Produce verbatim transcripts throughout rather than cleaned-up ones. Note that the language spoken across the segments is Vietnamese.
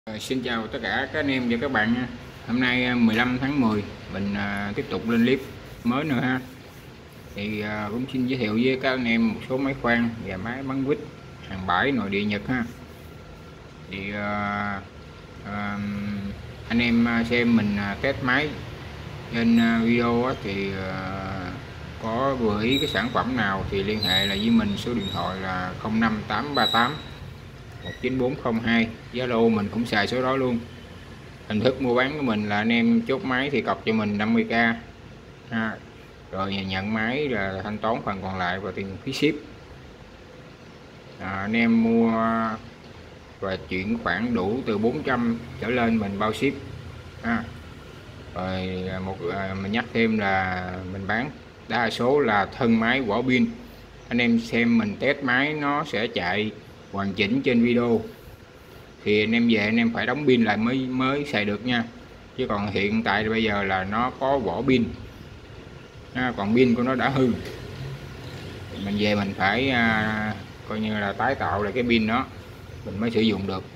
Rồi, xin chào tất cả các anh em và các bạn nha. Hôm nay mười lăm tháng mười mình à, tiếp tục lên clip mới nữa ha. Thì à, cũng xin giới thiệu với các anh em một số máy khoan và máy bắn vít hàng bãi nội địa Nhật ha. Thì à, à, anh em xem mình test máy trên video á, thì à, có vừa ý cái sản phẩm nào thì liên hệ là với mình, số điện thoại là không năm tám ba tám một chín bốn không hai, Zalo mình cũng xài số đó luôn. Hình thức mua bán của mình là anh em chốt máy thì cọc cho mình năm mươi k ha, rồi nhận máy là thanh toán phần còn lại và tiền phí ship. À, anh em mua và chuyển khoản đủ từ bốn trăm trở lên mình bao ship ha. Rồi một mình nhắc thêm là mình bán đa số là thân máy vỏ pin. Anh em xem mình test máy nó sẽ chạy hoàn chỉnh trên video thì anh em về anh em phải đóng pin lại mới mới xài được nha, chứ còn hiện tại bây giờ là nó có vỏ pin à, còn pin của nó đã hư, mình về mình phải à, coi như là tái tạo lại cái pin đó mình mới sử dụng được.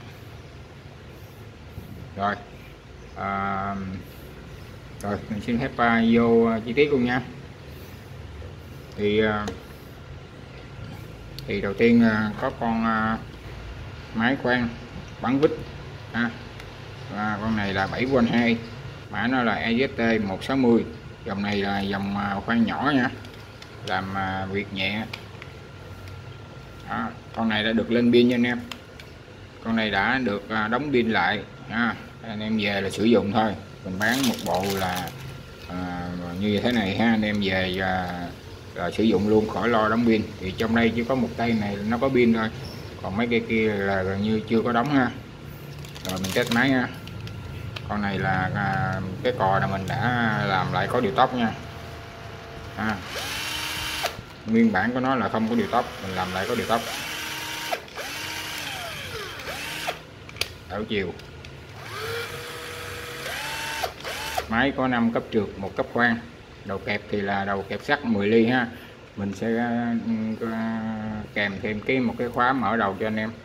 Rồi à, rồi mình xin phép à, vô chi tiết luôn nha. Thì à, thì đầu tiên à, có con à, máy khoan bắn vít ha. À, con này là bảy vôn hai, mã nó là E Z T một sáu không, dòng này là dòng khoan nhỏ nha, làm việc nhẹ đó. Con này đã được lên pin nha anh em, con này đã được đóng pin lại ha. Anh em về là sử dụng thôi, mình bán một bộ là à, như thế này ha, anh em về và, và sử dụng luôn khỏi lo đóng pin. Thì trong đây chỉ có một tay này nó có pin thôi, còn mấy cây kia là gần như chưa có đóng ha. Rồi mình test máy ha. Con này là à, cái cò là mình đã làm lại có điều tốc nha à, nguyên bản của nó là không có điều tốc, mình làm lại có điều tốc, đảo chiều. Máy có năm cấp trượt, một cấp khoan, đầu kẹp thì là đầu kẹp sắt mười ly ha. Mình sẽ uh, kèm thêm cái một cái khóa mở đầu cho anh em.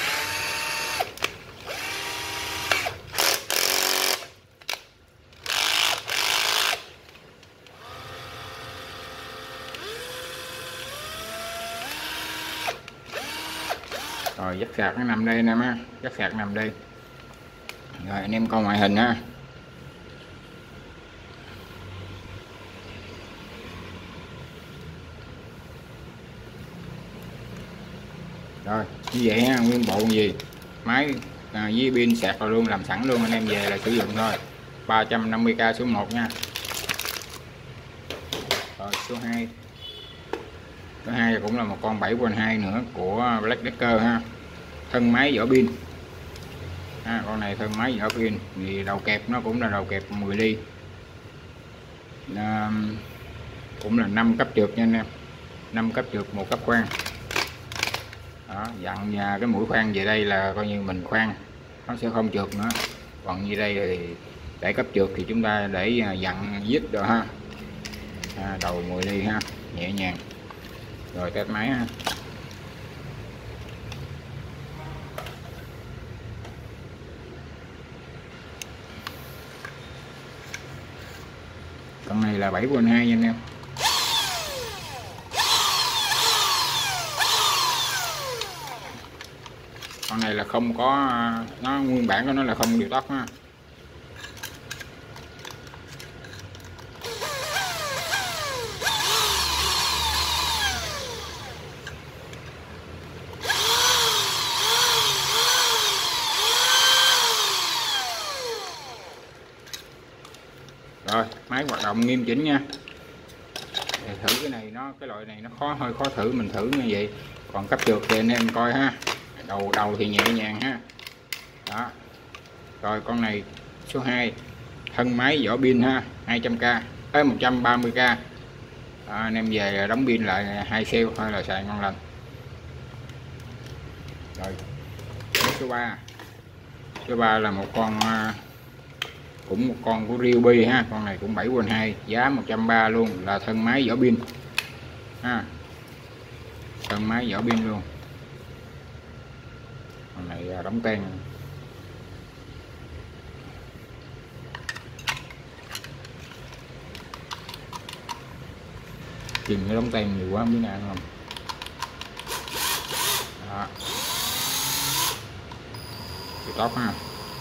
Rồi dắt sạc nó nằm đây anh em ha, dắt sạc nằm đây. Rồi anh em coi ngoại hình ha. Rồi như vậy ha, nguyên bộ gì máy à, với pin sạc rồi luôn, làm sẵn luôn, anh em về là sử dụng thôi. Ba trăm năm mươi k số một nha. Rồi số hai, số hai cũng là một con bảy vôn hai nữa của Black Decker ha, thân máy vỏ pin à, con này thân máy vỏ pin thì đầu kẹp nó cũng là đầu kẹp mười ly à, cũng là năm cấp trượt nha anh em, năm cấp trượt, một cấp khoan đó. Dặn nhà cái mũi khoan về đây là coi như mình khoan nó sẽ không trượt nữa, còn như đây thì để cấp trượt thì chúng ta để dặn vít rồi ha à, đầu mười ly ha, nhẹ nhàng. Rồi test máy ha. Con này là bảy vôn hai nha anh em. Con này là không có, nó nguyên bản của nó là không điều tốc ha. Rồi máy hoạt động nghiêm chỉnh nha. Để thử cái này, nó cái loại này nó khó, hơi khó thử, mình thử như vậy. Còn cấp trượt thì anh em coi ha, đầu đầu thì nhẹ nhàng ha đó. Rồi con này số hai, thân máy vỏ pin ha, hai trăm k tới một trăm ba mươi k à, anh em về đóng pin lại hai cell thôi là xài ngon lành. Rồi số ba, số ba là một con cũng một con của Ryobi ha, con này cũng bảy vôn hai, giá một trăm ba mươi luôn, là thân máy vỏ pin ha, thân máy vỏ pin luôn. Con này đóng ten chừng cái đóng tay nhiều quá không biết nào không. Đó. Chiều tóc ha,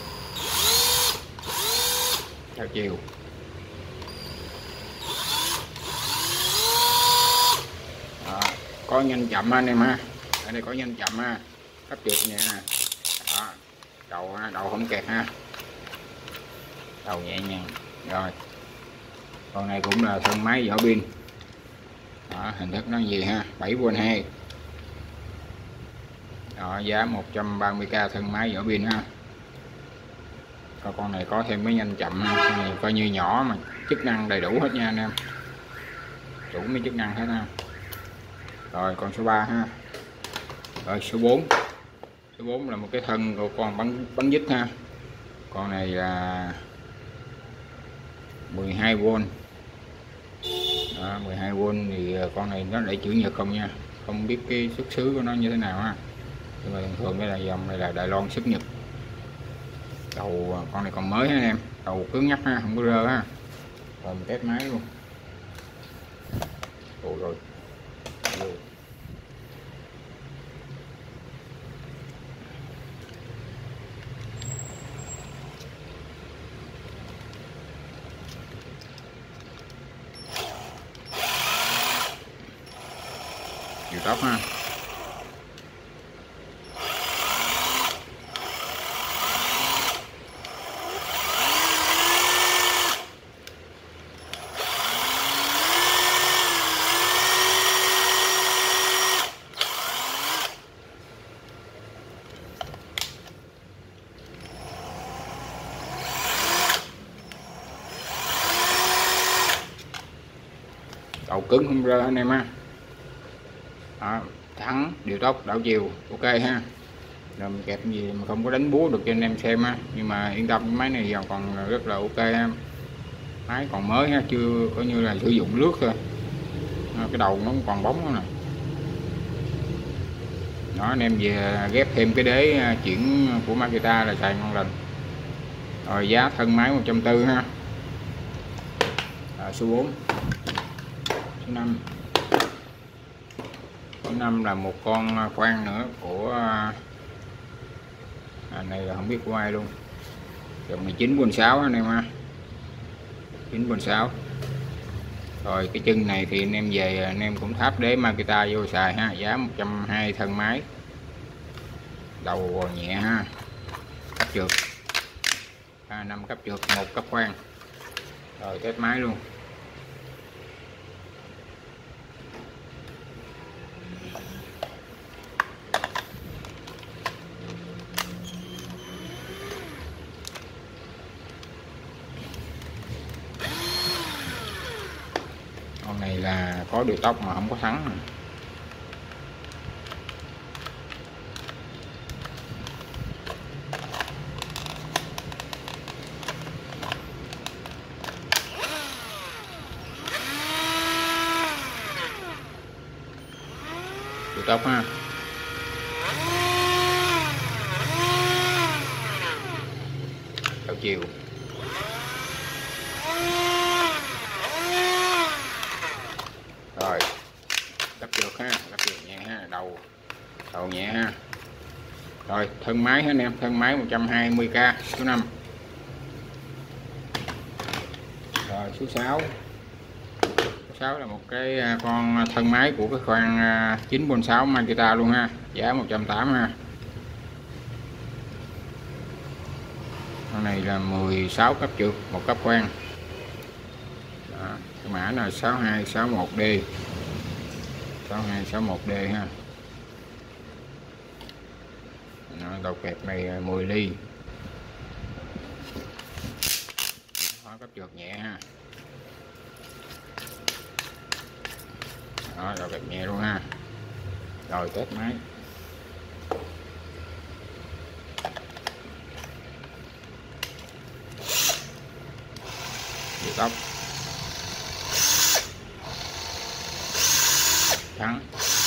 theo chiều. Đó. Có nhanh chậm anh em ha, ở đây có nhanh chậm ha, cấp trượt nhẹ nè. Đó. Đầu ha, đầu không kẹt ha, đầu nhẹ nhàng. Rồi con này cũng là thân máy vỏ pin. Đó, hình thức nó gì ha, bảy vôn hai. Đó, giá một trăm ba mươi k thân máy vỏ pin ha. Còn con này có thêm cái nhanh chậm ha, con này coi như nhỏ mà chức năng đầy đủ hết nha anh em, đủ mấy chức năng hết ha. Rồi con số ba ha. Rồi số bốn. Số bốn là một cái thân của con bắn bắn dít ha. Con này là mười hai vôn. Đó, mười hai vôn thì con này nó để chữ nhật không nha, không biết cái xuất xứ của nó như thế nào ha, nhưng mà thường thường đây là dòng này là Đài Loan xuất Nhật. Đầu con này còn mới ha anh em, đầu cứng nhắc ha, không có rơ ha. Rồi mình test máy luôn. Ủa rồi rồi chiều tóc ha. Đầu cứng không rơ anh em ha. Đó, thắng điều tốc đảo chiều ok ha. Rồi mình kẹp gì mà không có đánh búa được cho anh em xem ha, nhưng mà yên tâm máy này còn rất là ok ha. Máy còn mới ha, chưa có như là sử dụng lướt thôi. Đó, cái đầu nó còn bóng đó nè. Đó, anh em về ghép thêm cái đế chuyển của Makita là xài ngon lành. Rồi giá thân máy một trăm tư mươi ha. Rồi, số bốn. Số năm. Số năm là một con khoan nữa của à, này là không biết của ai luôn. Dòng này chín vôn sáu anh em ha, chín vôn sáu. Rồi cái chân này thì anh em về anh em cũng tháp đế Makita vô xài ha, giá một trăm hai mươi thân máy. Đầu nhẹ ha, cấp trượt à, năm cấp trượt, một cấp khoan. Rồi test máy luôn. Con này là có điều tốc mà không có thắng. Điều tốc ha. Đảo chiều. Rồi cấp trượt ha, cấp trượt nhẹ ha, đầu đầu nhẹ ha. Rồi thân máy anh em, thân máy một trăm hai mươi k. Số năm. Rồi số sáu. Số sáu là một cái con thân máy của cái khoan chín vôn sáu Makita luôn ha, giá một trăm tám mươi ha. Con này là mười sáu cấp trượt, một cấp khoan. Đó, cái mã là sáu hai sáu một D, sáu hai sáu một D ha. Đó, đầu kẹp này mười ly. Đó, cấp trượt nhẹ ha. Đó, đầu kẹp nhẹ luôn ha. Rồi test máy. Điều tốc. Thắng.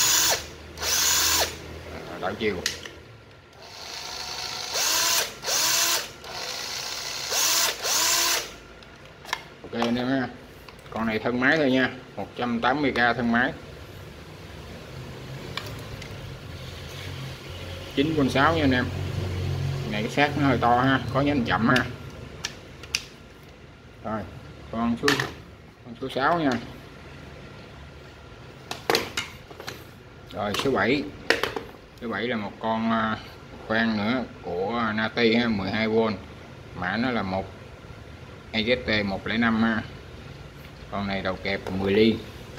Đảo chiều. Ok anh em ha. Con này thân máy thôi nha, một trăm tám mươi k thân máy, chín con sáu nha anh em. Này cái xác nó hơi to ha, có nhánh chậm ha. Rồi con số con số sáu nha. Rồi số bảy, số bảy là một con khoan nữa của Nati ha, mười hai vôn, mã nó là một A Z T một không năm ha. Con này đầu kẹp mười ly,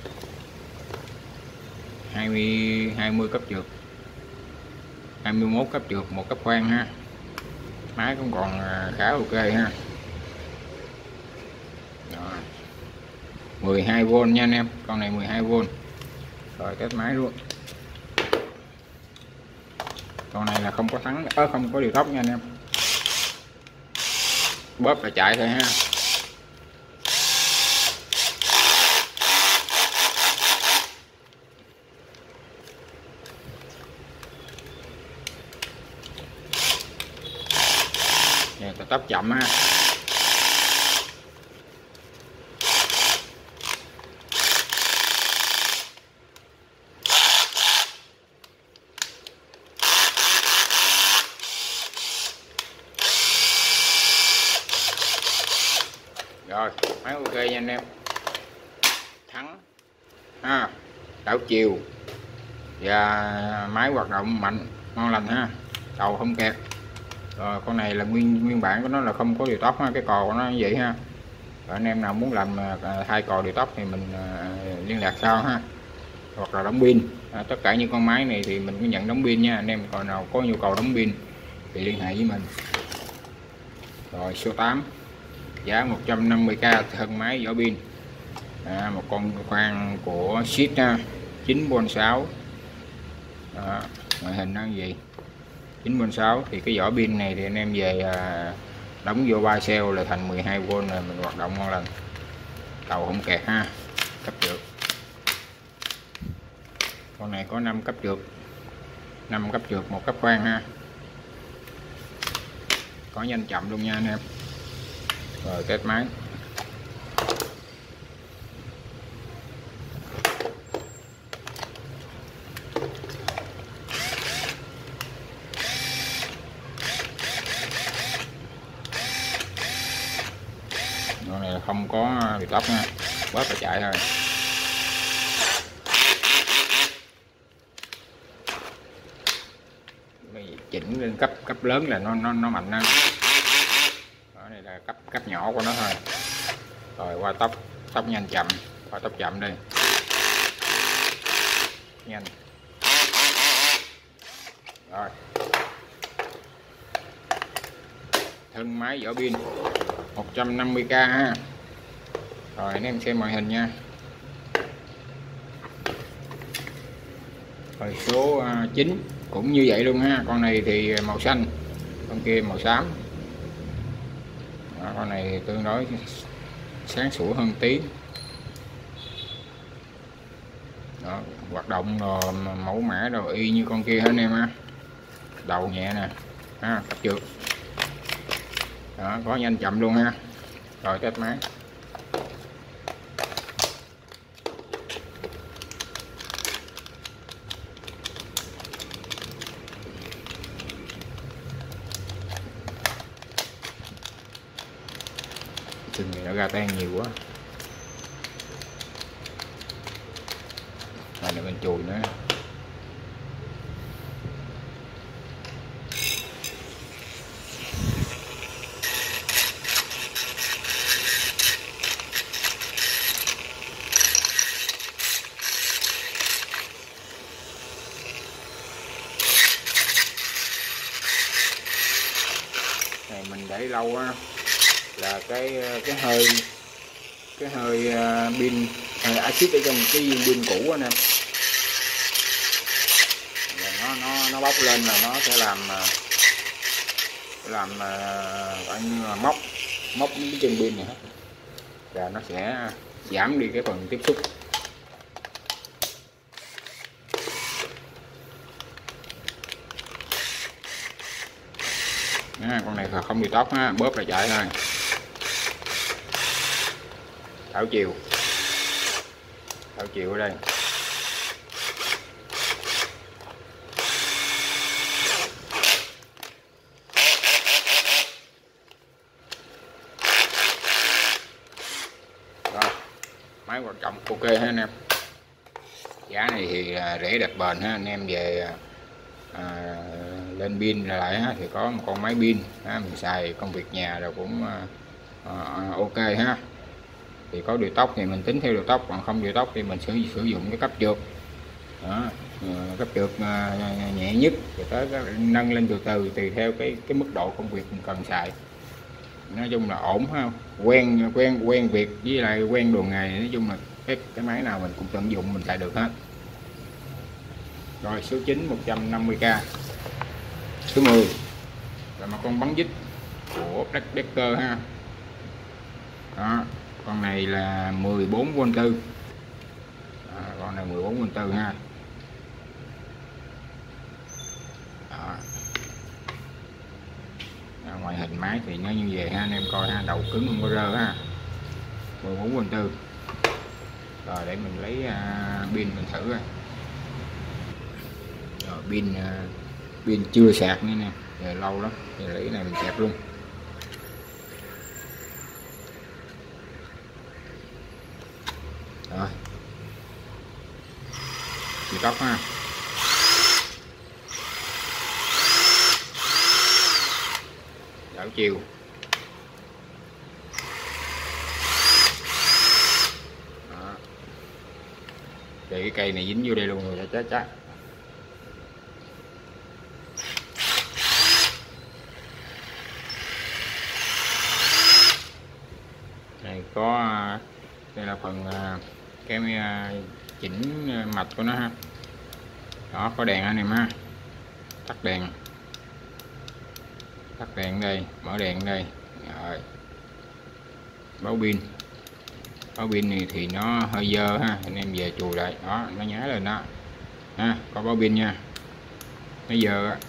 hai mươi hai mươi cấp trượt, hai mươi mốt cấp trượt, một cấp khoan ha. Máy cũng còn khá ok ha. Rồi. mười hai vôn nha anh em, con này mười hai vôn. Rồi test máy luôn. Con này là không có thắng, ớ không có điều tốc nha anh em. Bóp là chạy thôi ha. Nè, ta tốc chậm ha. Rồi máy ok nha anh em. Thắng ha, đảo chiều và máy hoạt động mạnh, ngon lành ha, đầu không kẹt. Rồi con này là nguyên nguyên bản của nó là không có điều tốc ha, cái cò của nó như vậy ha. Rồi anh em nào muốn làm thay cò điều tốc thì mình uh, liên lạc sau ha, hoặc là đóng pin. À, tất cả những con máy này thì mình có nhận đóng pin nha anh em, còn nào có nhu cầu đóng pin thì liên hệ với mình. Rồi số tám, giá một trăm năm mươi k, thân máy vỏ pin. À, một con khoan của Sít chín vôn sáu. À, ngoại hình nó như vậy, chín vôn sáu. Thì cái vỏ pin này thì anh em về à, đóng vô ba cell là thành mười hai vôn rồi, mình hoạt động ngon lành, tàu không kẹt ha. Cấp trượt, con này có năm cấp trượt, năm cấp trượt, một cấp khoan ha, có nhanh chậm luôn nha anh em. Rồi test máy. Con này không có bị tóc nha, bớt là chạy thôi. Mày chỉnh lên cấp cấp lớn là nó nó nó mạnh hơn. Đó, này là cấp cấp nhỏ của nó thôi. Rồi qua tốc, tốc nhanh chậm, qua tốc chậm đi, nhanh. Rồi thân máy vỏ pin một trăm năm mươi k ha. Rồi anh em xem màn hình nha. Rồi số chín cũng như vậy luôn ha, con này thì màu xanh, con kia màu xám. Đó, con này tương đối sáng sủa hơn tí. Đó, hoạt động rồi mẫu mã đồ y như con kia hết anh em ha. Đầu nhẹ nè ha, cấp trượt. Đó, có nhanh chậm luôn ha. Rồi test máy. Chừng này nó ra tan nhiều quá. Này là bên chùi nữa. Này mình để lâu á là cái cái hơi cái hơi pin, hơi axit ở trong cái viên pin cũ anh em, nó nó nó bốc lên là nó sẽ làm làm gọi như là móc móc cái chân pin này hết, và nó sẽ giảm đi cái phần tiếp xúc. À, con này không bị tóc ha, bóp là chạy thôi, đảo chiều. đảo chiều ở đây. Rồi, máy hoạt động ok ha anh em. Giá này thì rẻ đẹp bền ha anh em. Về à, lên pin lại ha, thì có một con máy pin ha, mình xài công việc nhà rồi cũng à, à, ok ha. Thì có điều tốc thì mình tính theo điều tốc, còn không điều tốc thì mình sẽ sử dụng cái cấp trượt đó, cấp trượt à, nhẹ nhất rồi tới cái nâng lên từ từ tùy theo cái cái mức độ công việc mình cần xài. Nói chung là ổn ha, quen quen quen việc với lại quen đường ngày, nói chung là cái cái máy nào mình cũng tận dụng mình xài được hết. Rồi số chín một trăm năm mươi k. Số mười là một con bắn dít của Black Decker ha. Đó, con này là mười bốn vôn tư. À, con này mười bốn vôn tư ha. Đó. Đó, ngoại hình máy thì nó như vậy ha anh em coi ha, đầu cứng không có rơ ha. mười bốn vôn tư. Rồi để mình lấy uh, pin mình thử coi. Rồi pin uh, pin chưa sạc nữa nè, giờ lâu lắm, giờ lấy cái này mình sạc luôn. Rồi chiều tốc ha. Đảo chiều. Đó. Để cái cây này dính vô đây luôn rồi chắc chắc. Này có đây là phần cái chỉnh mạch của nó ha. Đó, có đèn anh em ha, tắt đèn, tắt đèn đây, mở đèn đây. Rồi báo pin, báo pin này thì nó hơi dơ ha, anh em về chùi lại. Đó, nó nhá lên đó ha, có báo pin nha, nó dơ á.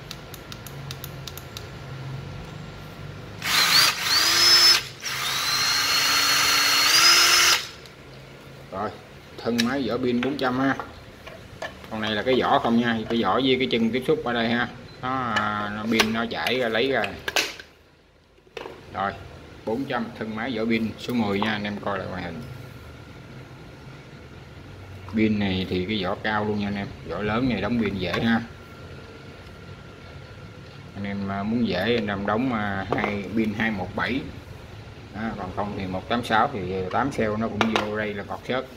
Rồi thân máy vỏ pin bốn trăm ha. Con này là cái vỏ không nha, cái vỏ với cái chân tiếp xúc ở đây ha, nó, nó pin nó chảy ra lấy ra. Rồi bốn trăm thân máy vỏ pin số mười nha anh em coi lại ngoại hình. Pin này thì cái vỏ cao luôn nha anh em, vỏ lớn này đóng pin dễ ha. Anh em muốn dễ anh em đóng hai pin hai một bảy. Đó, còn không thì một tám sáu thì tám cell nó cũng vô đây là cọt xớt.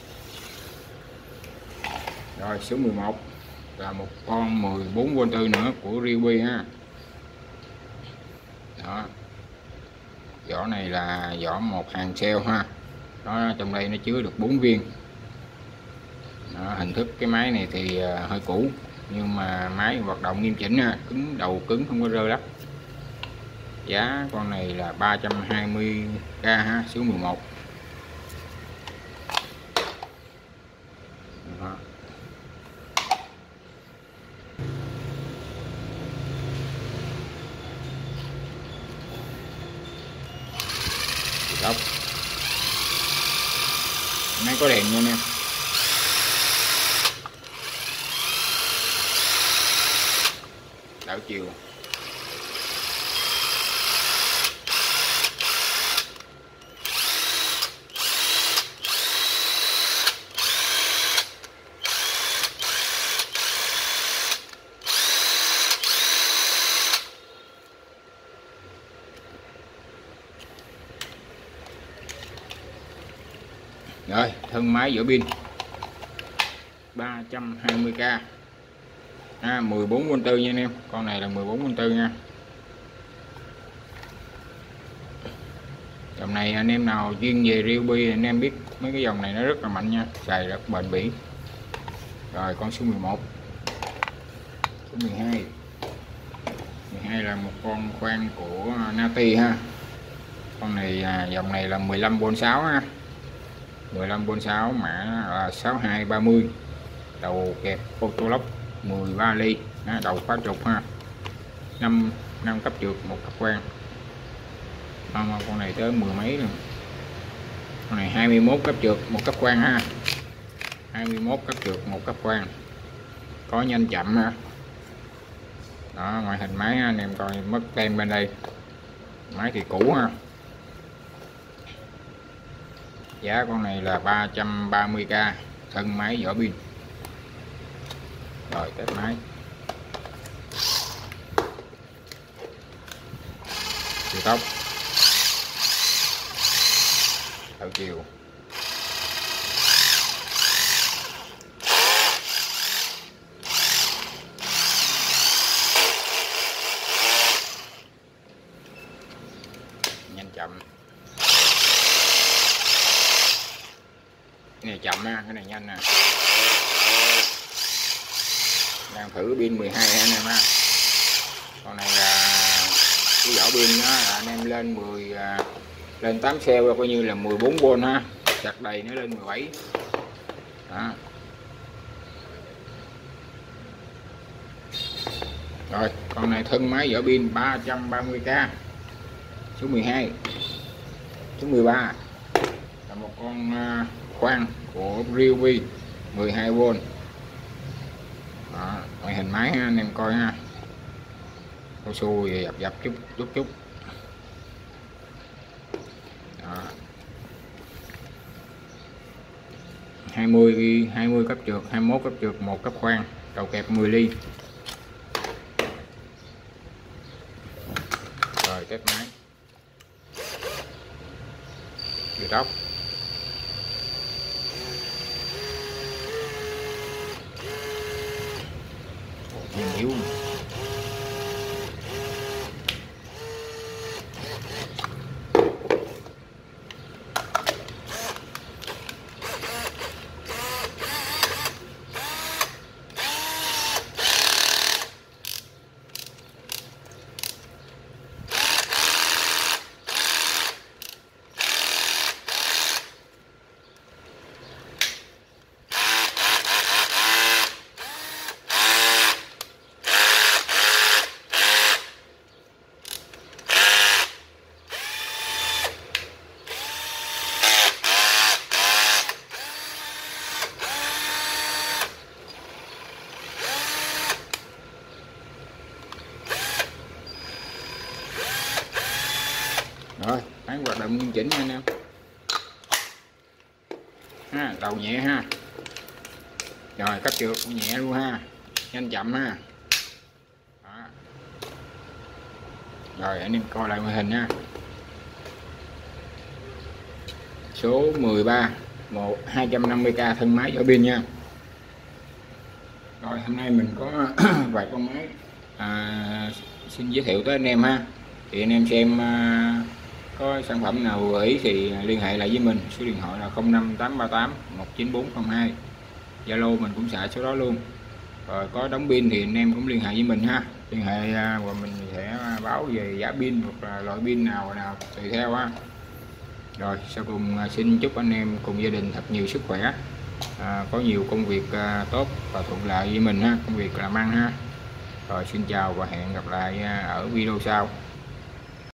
Rồi số mười một là một con mười bốn vôn tư nữa của Ryobi ha. Đó, vỏ này là vỏ một hàng cell ha. Đó, trong đây nó chứa được bốn viên. Đó, hình thức cái máy này thì hơi cũ nhưng mà máy hoạt động nghiêm chỉnh ha, cứng đầu cứng không có rơ lắm. Giá con này là ba trăm hai mươi k ha, số mười một. Đó. Đốc. Máy có đèn nha anh em. Đảo chiều. Rồi thân máy vỏ pin ba trăm hai mươi k à, mười bốn vôn tư nha anh em, con này là mười bốn vôn tư nha. Dòng này anh em nào chuyên về Ryobi anh em biết mấy cái dòng này nó rất là mạnh nha, xài rất bền bỉ. Rồi con số mười một. Số mười hai. mười hai là một con khoan của Nati ha. Con này à, dòng này là mười lăm vôn sáu ha. mười lăm vôn sáu, mã là sáu hai ba mươi, đầu kẹp photo lock mười ba ly, đầu khóa trục ha, năm năm cấp trượt, một cấp quang. À, con này tới mười mấy rồi. Con này hai mươi mốt cấp trượt, một cấp quang ha. hai mươi mốt cấp trượt, một cấp khoan, có nhanh chậm ha. Đó, ngoại hình máy anh em coi mất tem bên đây, máy thì cũ ha. Giá con này là ba trăm ba mươi k, thân máy vỏ pin. Rồi test máy. Chiều tốc, đầu chiều, nhanh chậm. Cái này chậm ha, cái này nhanh nè. Đang thử pin mười hai anh em ha. Con này là cái vỏ pin đó là anh em lên mười lên tám cell là coi như là mười bốn vôn ha, chặt đầy nó lên mười bảy. Đó. Rồi, con này thân máy vỏ pin ba trăm ba mươi k. Số mười hai. Số mười ba là một con khoan của Ryobi mười hai vôn. Đó, ngoại hình máy ha, anh em coi ha. Cao su dập dập chút chút chút. Đó. hai mươi hai mươi cấp trượt, hai mươi mốt cấp trượt, một cấp khoan, đầu kẹp mười ly. Rồi test máy. Chiều tốc. Nhiều. Rồi, máy hoạt động nghiêm chỉnh nha anh em. Ha, đầu nhẹ ha. Rồi, cấp trượt cũng nhẹ luôn ha. Nhanh chậm ha. Đó. Rồi, anh em coi lại màn hình nha. Số mười ba, một hai trăm năm mươi k thân máy vỏ pin nha. Rồi, hôm nay mình có vài con máy à, xin giới thiệu tới anh em ha. Thì anh em xem à, có sản phẩm nào vừa ý thì liên hệ lại với mình. Số điện thoại là không năm tám ba tám một chín bốn không hai. Zalo mình cũng xài số đó luôn. Rồi có đóng pin thì anh em cũng liên hệ với mình ha. Liên hệ và mình sẽ báo về giá pin hoặc là loại pin nào nào tùy theo ha. Rồi sau cùng xin chúc anh em cùng gia đình thật nhiều sức khỏe, à, có nhiều công việc à, tốt và thuận lợi với mình ha, công việc làm ăn ha. Rồi xin chào và hẹn gặp lại ở video sau.